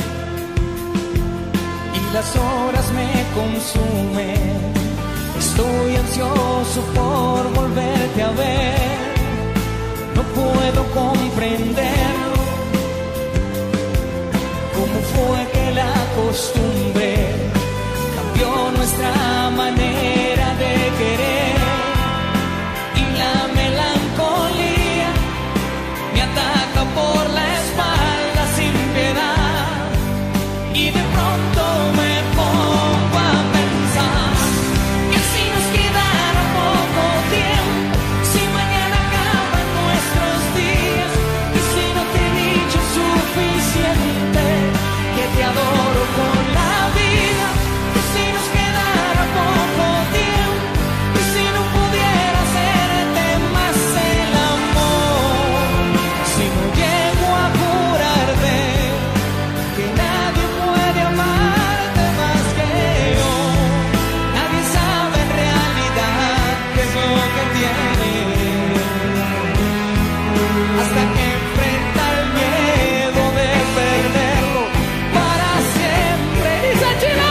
y las horas me consumen. Estoy ansioso por volverte a ver. No puedo comprenderlo. ¿Cómo fue que la costumbre cambió nuestra manera de querer? Y la melancolía me ataca por la espalda sin piedad. Y de pronto me pongo a pensar que si nos quedara poco tiempo, si mañana acaban nuestros días, y si no te he dicho suficiente, que te adoro con la vida, que si nos quedara poco tiempo, y si no pudiera hacerte más el amor, si no llego a jurarte que nadie puede amarte más que yo. Nadie sabe en realidad qué es lo que tiene, hasta que enfrenta el miedo de perderlo para siempre. Y se chila.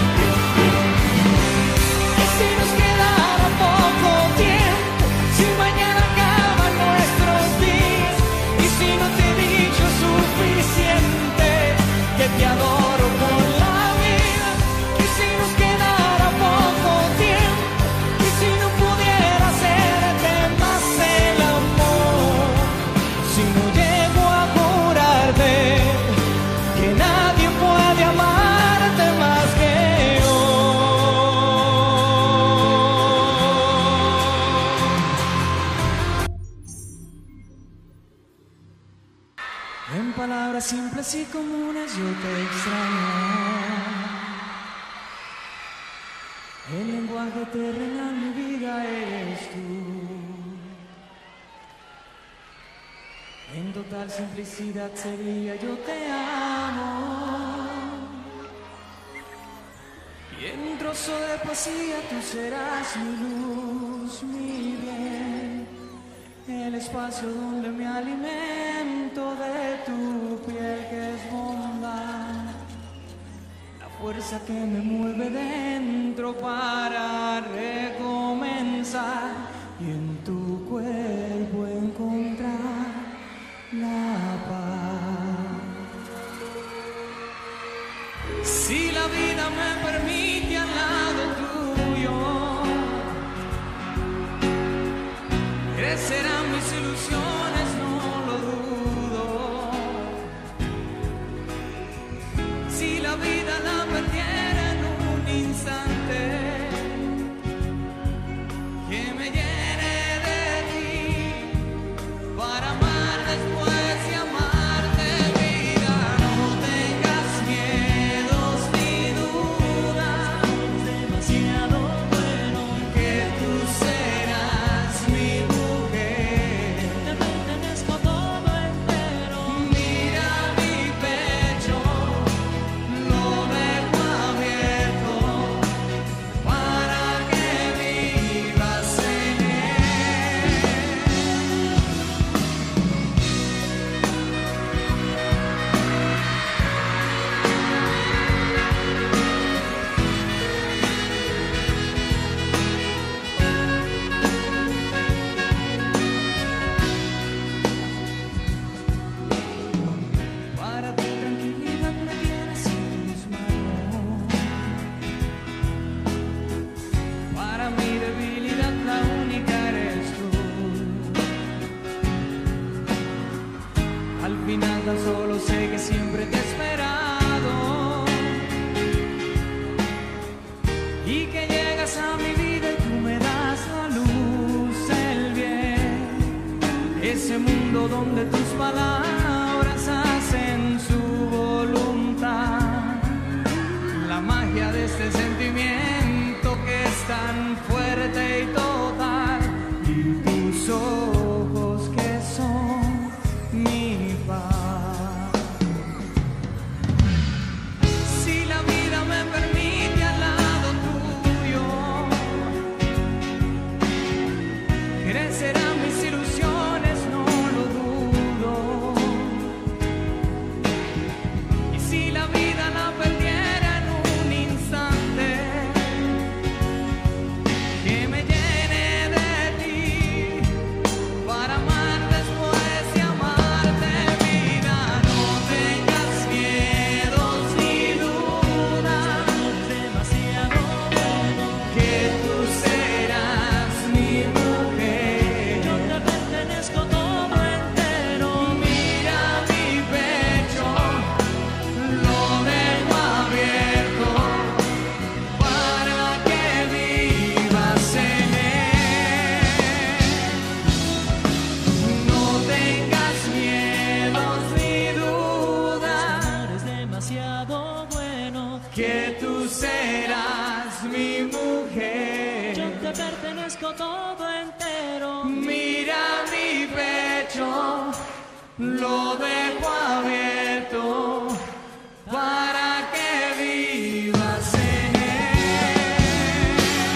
Y si nos quedara poco tiempo, si mañana acaban nuestros días, y si no te he dicho suficiente, que te adoro con la vida, y si nos quedara poco tiempo, y si no pudiera hacerte más el amor, si no llego a jurarte que nadie puede amarte más que yo. En palabras simples y comunes yo te extraño. El lenguaje terrenal, mi vida, eres tú. En total simplicidad sería yo te amo. Y en un trozo de poesía tú serás mi luz, mi bien. El espacio donde me alimento de tu piel que es bondad. La fuerza que me mueve dentro para recomenzar. Y en tu cuerpo encontrar la paz. Si la vida me permite al lado tuyo, crecerán mis ilusiones, no lo dudo. Si la vida la perdiera en un instante, que me llene de ti, para amar después y amarte, vida. No tengas miedos ni dudas, demasiado bueno, que tú serás mi mujer. Te pertenezco todo entero. Mira mi pecho, lo dejo abierto para que vivas en él. Para tu tranquilidad me tienes en tus manos. Para mi debilidad la única eres tú. Al final tan solo sé que siempre te he esperado, y que llegas a mi vida y tú me das la luz, el bien. Ese mundo donde tus palabras hacen su voluntad. La magia mujer. Yo te pertenezco todo entero. Mira mi pecho, lo dejo abierto para que vivas en él.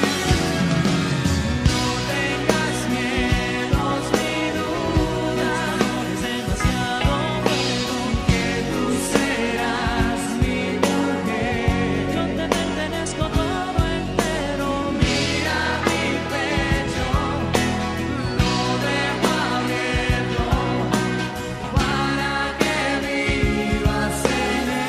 No tengas miedos ni dudas, Es demasiado bueno. que tú serás mi mujer. Yo te pertenezco todo entero. Mira mi pecho, lo dejo abierto para que vivas en él.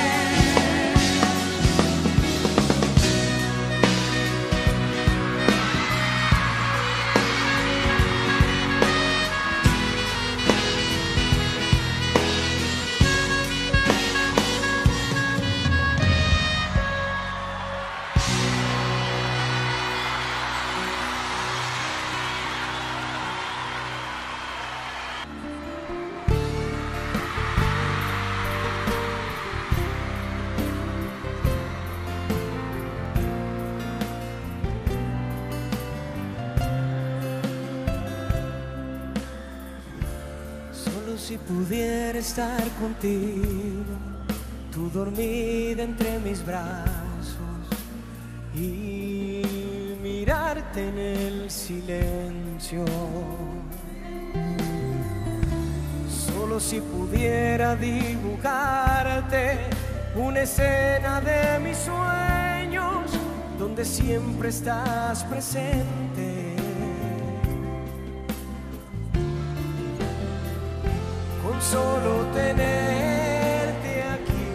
Solo si pudiera estar contigo, tú dormida entre mis brazos y mirarte en el silencio. Solo si pudiera dibujarte una escena de mis sueños donde siempre estás presente. Con solo tenerte aquí,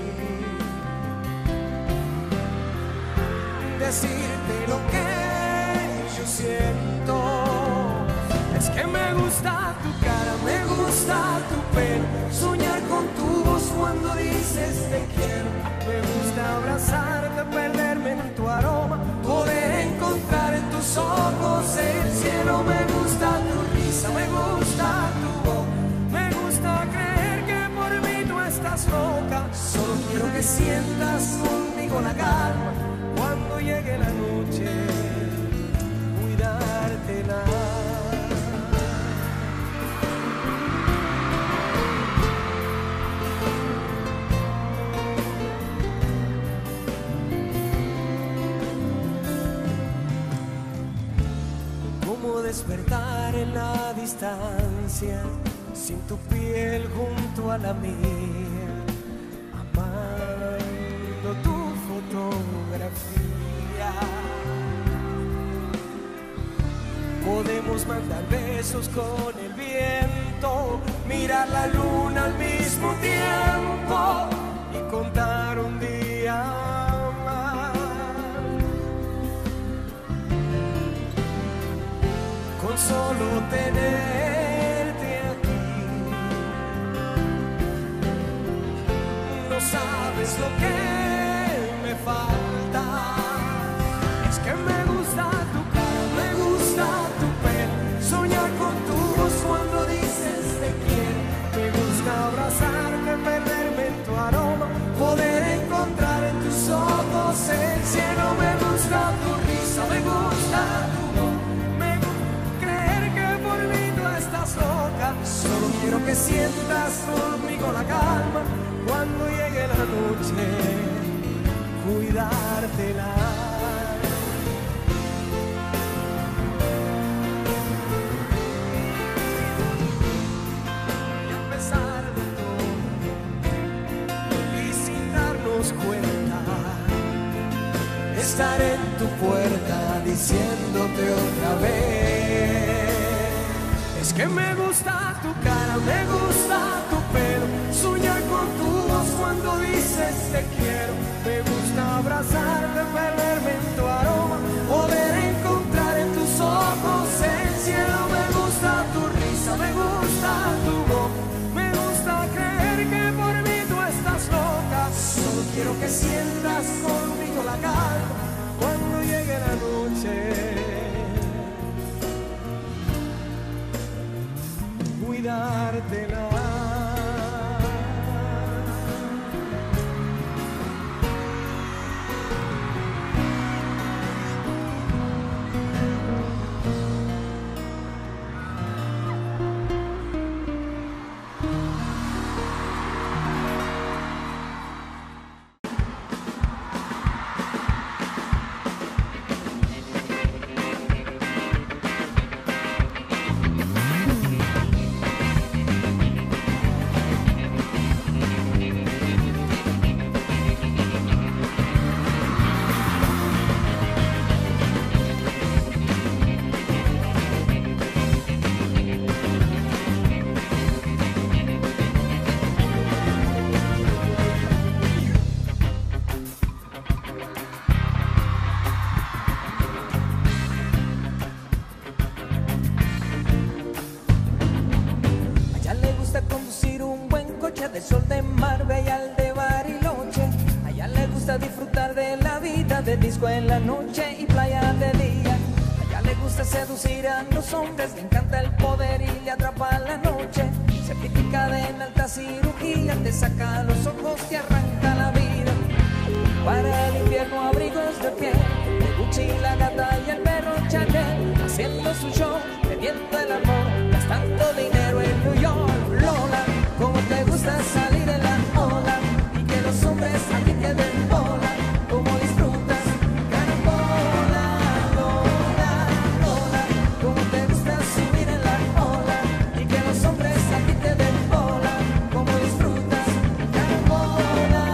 decirte lo que yo siento. Es que me gusta tu cara, me gusta tu pelo, soñar con tu voz cuando dices te quiero. Me gusta abrazarte, perderme en tu aroma, poder encontrar en tus ojos el cielo. Me gusta tu risa, me gusta tu voz, me gusta creer que por mí tú estás loca. Solo quiero que sientas conmigo la calma cuando llegue la noche, cuidártela. Cómo despertar en la distancia, sin tu piel junto a la mía, amando tu fotografía. Podemos mandar besos con el viento, mirar la luna al mismo tiempo y contar un día más. Con solo tenerte aquí, no sabes lo que me falta. Es que me gusta tu cara, me gusta tu pelo, soñar con tu voz cuando dices te quiero. Me gusta abrazarte, perderme en tu aroma, poder encontrar en tus ojos el cielo. Me gusta tu risa, me gusta tu voz, me gusta creer que por mí tú estás loca. Solo quiero que sientas conmigo la calma cuando llegue la noche, cuidártela. Y a pesar de todo y sin darnos cuenta, estaré en tu puerta diciéndote otra vez. Es que me gusta tu cara, me gusta tu pelo, soñar con tu voz cuando dices te quiero. Me gusta abrazarte, perderme en tu aroma, poder encontrar en tus ojos el cielo. Me gusta tu risa, me gusta tu voz, me gusta creer que por mí tú estás loca. Solo quiero que sientas conmigo la calma cuando llegue la noche, cuidártela. sol de Marbella, al de Bariloche. A ella le gusta disfrutar de la vida, de disco en la noche y playa de día. A ella le gusta seducir a los hombres, le encanta el poder y le atrapa la noche. Se pide cadena, alta cirugía, te saca los ojos, te arranca la vida. Para el invierno abrigos de piel, de Gucci, la gata y el perro Chanel, haciendo su show, bebiendo el amor, gastando dinero en New York. Lola, como te gusta salir en la ola y que los hombres a ti te den bola, como disfrutas, carambola. Lola, Lola, como te gusta subir en la ola y que los hombres a ti te den bola, como disfrutas, carambola.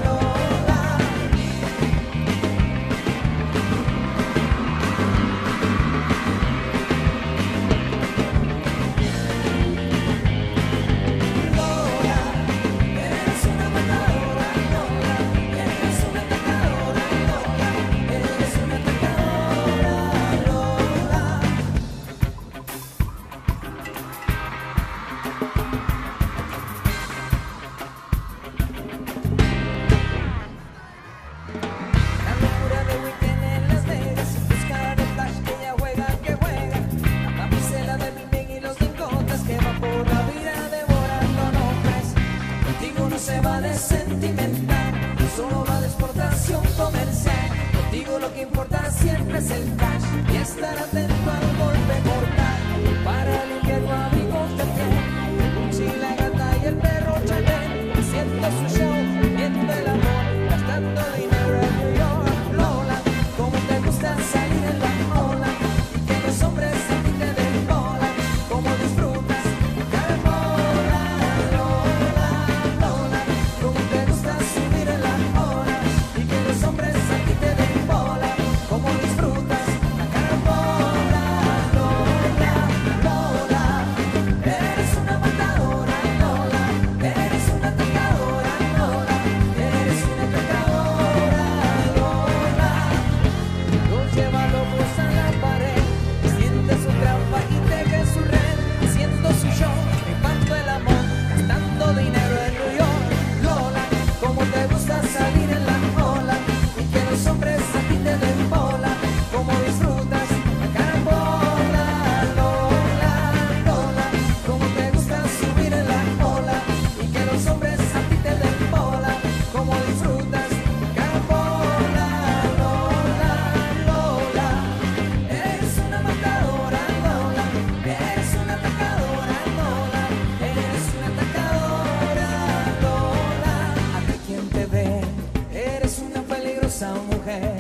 Siempre es el cash y estar atento al golpe mortal. Para el invierno abrigos de piel, de Gucci, la gata y el perro Chanel, haciendo su show, viendo el amor, gastando dinero en New York. Lola, como te gusta salir en la ola y que los hombres a ti te den bola, como disfrutas, carambola. Lola, Lola, como te gusta subir en la ola y que los hombres a ti te den bola, como disfrutas la carambola. Lola, Lola, eres una matadora. Lola, eres una atacadora. Lola, eres una atacadora. Lola, los lleva locos a la pared, siente su trampa y teje su red, haciendo su show, rifando el amor, gastando dinero en New York. Lola, como te gusta salir en la ola y que los hombres a ti te den bola, como disfrutas la carambola. Lola, Lola, como te gusta subir en la ola y que los hombres a ti te den bola, como disfrutas la carambola. Lola, Lola, eres una matadora. Lola, eres una atacadora. Lola, eres una atacadora. Lola, a ti quien te ve, eres una peligrosa mujer.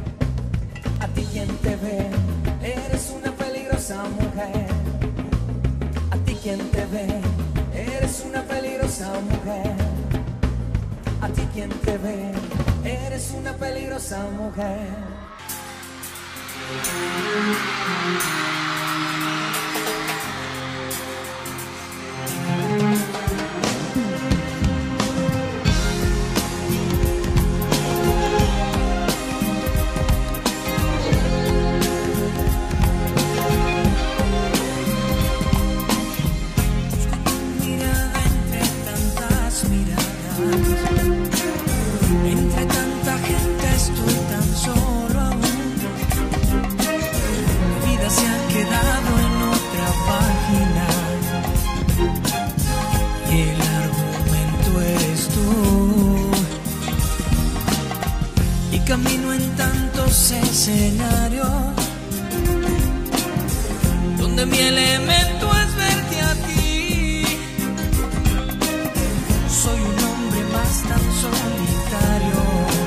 A ti quien te ve, eres una peligrosa mujer. A ti quien te ve, eres una peligrosa mujer. A ti quien te ve, eres una peligrosa mujer. Mirada entre tantas miradas, entre tanta gente estoy tan solo aún. Mi vida se ha quedado en otra página y el argumento eres tú. Y camino en tantos escenarios donde mi elemento es verte a ti. Soy un hombre más tan solitario.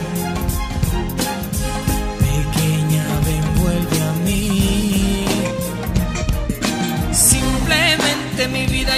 Pequeña, ven, vuelve a mí. Simplemente mi vida